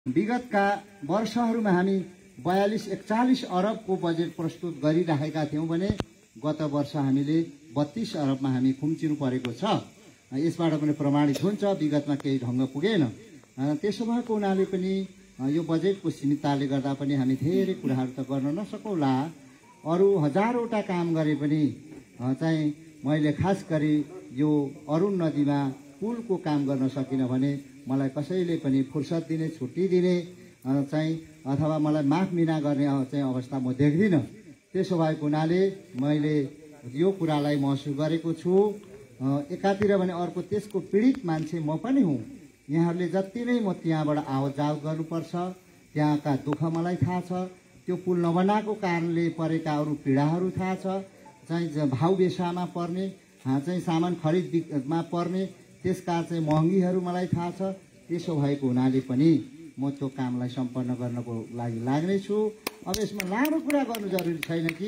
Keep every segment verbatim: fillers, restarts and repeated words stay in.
विगतका वर्षहरूमा हामी बयालीस एकचालिस अरबको बजेट प्रस्तुत गरिराखेका थियौँ भने गत वर्ष हामीले बत्तीस अरबमा हामी खुम्चिनु परेको छ। यसबाट पनि प्रमाणित हुन्छ विगतमा केही ढङ्ग पुगेन। त्यसो भएको हुनाले पनि यो बजेटको सीमितताले गर्दा पनि हामी धेरै कुराहरू त गर्न नसकौँला। अरू हजारवटा काम गरे पनि चाहिँ मैले खास गरी यो अरुण नदीमा पुलको काम गर्न सकिनँ भने मलाई कसैले पनि फुर्सद दिने छुट्टी दिने चाहिँ अथवा मलाई माफ मिना गर्ने चाहिँ अवस्था म देख्दिनँ। त्यसो भएको हुनाले मैले यो कुरालाई महसुस गरेको छु। एकातिर भने अर्को त्यसको पीडित मान्छे म पनि हुँ। यहाँहरूले जति नै म त्यहाँबाट आवत जावत गर्नुपर्छ, त्यहाँका दुःख मलाई थाहा छ। त्यो पुल नबनाएको कारणले परेका अरू पीडाहरू थाहा छ। चाहिँ भाउ बेसामा पर्ने चाहिँ सामान खरिदमा पर्ने त्यसका चाहिँ महँगीहरू मलाई थाहा छ। त्यसो भएको हुनाले पनि म त्यो कामलाई सम्पन्न गर्नको लागि लाग्नेछु। अब यसमा लामो कुरा गर्नु जरुरी छैन कि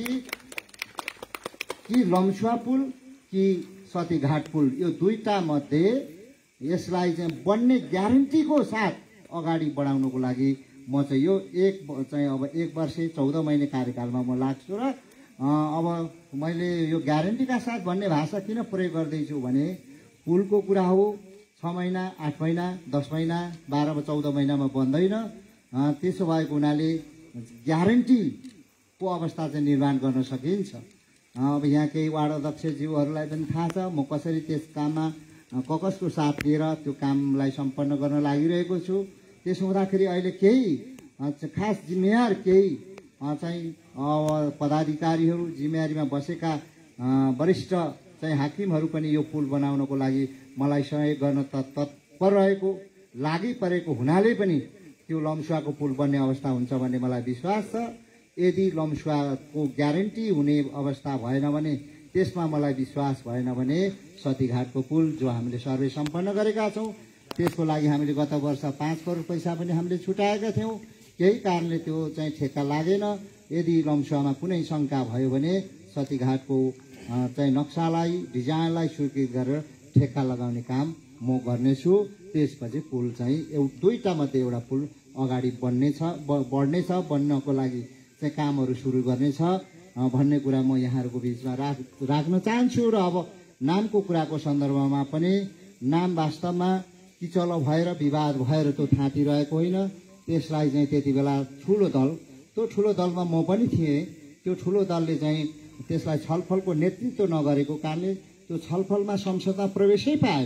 कि लम्सुवा पुल कि सतीघाट पुल, यो दुईटा मध्ये यसलाई चाहिँ बन्ने ग्यारेन्टीको साथ अगाडि बढाउनको लागि म चाहिँ यो एक चाहिँ अब एक वर्ष चौध महिने कार्यकालमा म लाग्छु। र अब मैले यो ग्यारेन्टीका साथ भन्ने भाषा किन प्रयोग गर्दैछु भने पुलको कुरा हो। छ महिना आठ महिना दस महिना बाह्र चौध महिनामा बन्दैन। त्यसो भएको हुनाले ग्यारेन्टीको अवस्था चाहिँ निर्माण गर्न सकिन्छ। अब यहाँ केही वार्ड अध्यक्षज्यूहरूलाई पनि थाहा छ म कसरी त्यस काममा ककसको साथ लिएर त्यो कामलाई सम्पन्न गर्न लागिरहेको छु। त्यसो हुँदाखेरि अहिले केही खास जिम्मेवार केही चाहिँ पदाधिकारीहरू जिम्मेवारीमा बसेका वरिष्ठ चाहिँ हाकिमहरू पनि यो पुल बनाउनको लागि मलाई सहयोग गर्न तत्पर रहेको लागि परेको हुनाले पनि त्यो लम्सुवाको पुल बन्ने अवस्था हुन्छ भन्ने मलाई विश्वास छ। यदि लम्सुवाको ग्यारेन्टी हुने अवस्था भएन भने त्यसमा मलाई विश्वास भएन भने सतीघाटको पुल जो हामीले सर्वे सम्पन्न गरेका छौँ त्यसको लागि हामीले गत वर्ष पाँच करोड पैसा पनि हामीले छुटाएका थियौँ। केही कारणले त्यो चाहिँ ठेक्का लागेन। यदि लम्सुवामा कुनै शङ्का भयो भने सतीघाटको चाहिँ नक्सालाई डिजाइनलाई स्वीकृत गरेर ठेक्का लगाउने काम म गर्नेछु। त्यसपछि पुल चाहिँ एउटा दुईटा मध्ये एउटा पुल अगाडि बढ्नेछ बढ्नेछ बन्नको लागि चाहिँ कामहरू सुरु गर्नेछ भन्ने कुरा म यहाँहरूको बिचमा राख राख्न चाहन्छु। र अब नामको कुराको सन्दर्भमा पनि नाम वास्तवमा किचलो भएर विवाद भएर त्यो थाँतिरहेको होइन। त्यसलाई चाहिँ त्यति बेला ठुलो दल त्यो ठुलो दलमा म पनि थिएँ। त्यो ठुलो दलले चाहिँ त्यसलाई छलफलको नेतृत्व नगरेको कारणले त्यो छलफलमा संसदमा प्रवेशै पाएन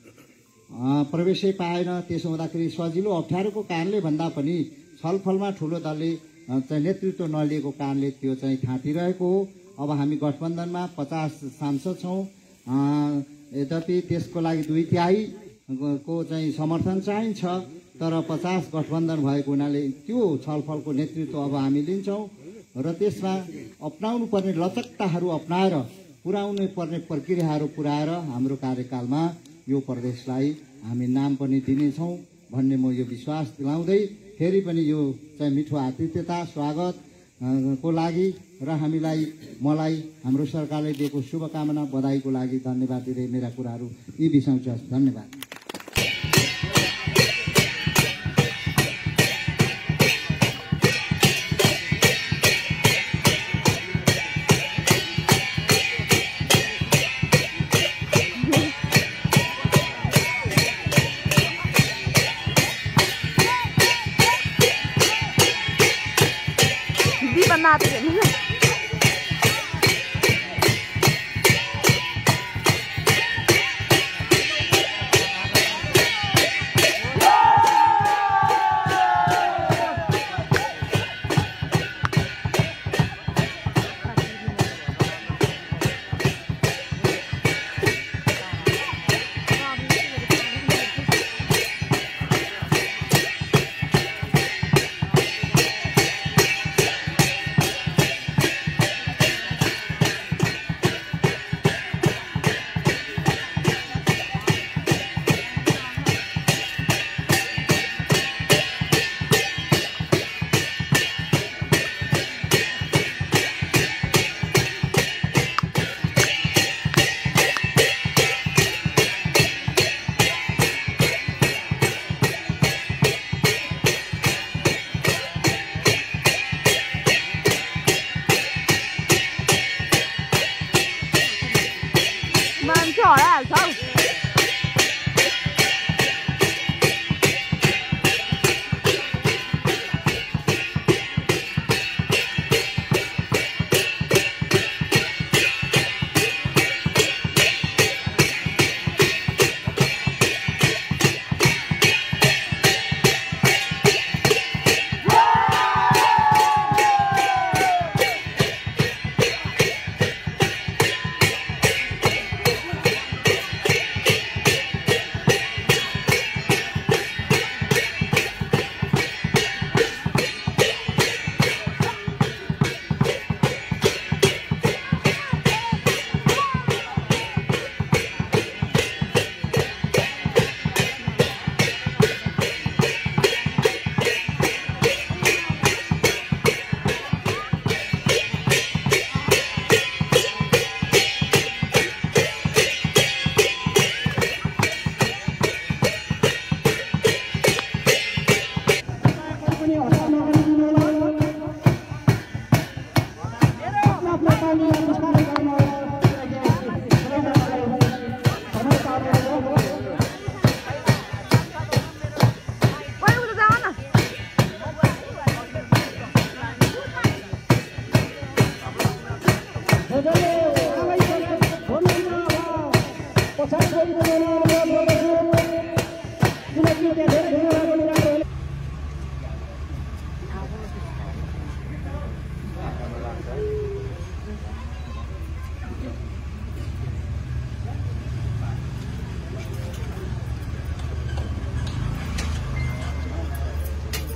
प्रवेशै पाएन। त्यसो हुँदाखेरि सजिलो अप्ठ्यारोको कारणले भन्दा पनि छलफलमा ठुलो दलले चाहिँ नेतृत्व नलिएको कारणले त्यो चाहिँ थाँतिरहेको हो। अब हामी गठबन्धनमा पचास सांसद छौँ। यद्यपि त्यसको लागि दुई तिहाईको चाहिँ समर्थन चाहिन्छ, तर पचास गठबन्धन भएको हुनाले त्यो छलफलको नेतृत्व अब हामी लिन्छौँ र त्यसमा अपनाउनु पर्ने लचकताहरू अपनाएर पुर्याउनु पर्ने प्रक्रियाहरू पुर्याएर हाम्रो कार्यकालमा यो प्रदेशलाई हामी नाम पनि दिनेछौँ भन्ने म यो विश्वास दिलाउँदै फेरि पनि यो चाहिँ मिठो आतिथ्यता स्वागत को लागि र हामीलाई मलाई हाम्रो सरकारले दिएको शुभकामना बधाईको लागि धन्यवाद दिँदै मेरा कुराहरू यी बिसाउँछु। धन्यवाद।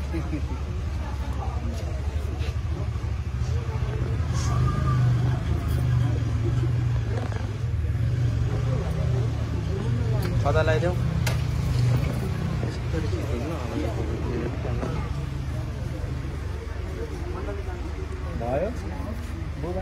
छाता लगाइदेऊ भयो बुबा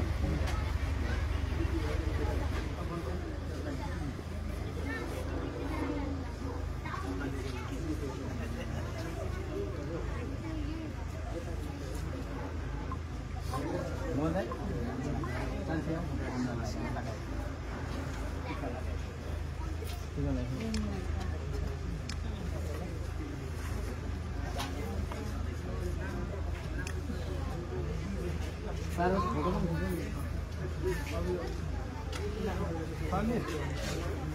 Saros,